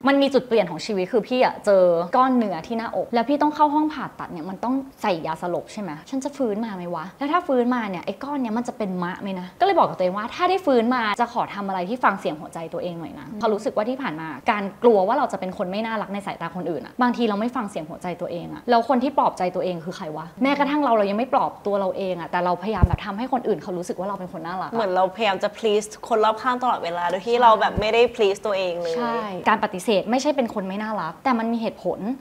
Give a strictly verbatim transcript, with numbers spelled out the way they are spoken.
มันมีจุดเปลี่ยนของชีวิตคือพี่อะเจอก้อนเนื้อที่หน้าอกแล้วพี่ต้องเข้าห้องผ่าตัดเนี่ยมันต้องใส่ยาสลบใช่ไหมฉันจะฟื้นมาไหมวะแล้วถ้าฟื้นมาเนี่ยไอ้ก้อนเนี้ยมันจะเป็นมะไหมนะก็เลยบอกกับตัวเองว่าถ้าได้ฟื้นมาจะขอทำอะไรที่ฟังเสียงหัวใจตัวเองหน่อยนะเพราะรู้สึกว่าที่ผ่านมาการกลัวว่าเราจะเป็นคนไม่น่ารักในสายตาคนอื่นอะบางทีเราไม่ฟังเสียงหัวใจตัวเองอะแล้วคนที่ปลอบใจตัวเองคือใครวะแม้กระทั่งเราเรายังไม่ปลอบตัวเราเองอะแต่เราพยายามแบบทำให้คนอื่นเขารู้สึกว่าเราเป็นคนน่ารักเหมือนเราพยายามจะ please คนรอบข้างตลอดเวลาโดยที่เราแบบไม่ได้ please ตัวเองเลยใช่การปฏิเสธไม่ใช่เป็นคนไม่น่ารักแต่มันมีเหตุผล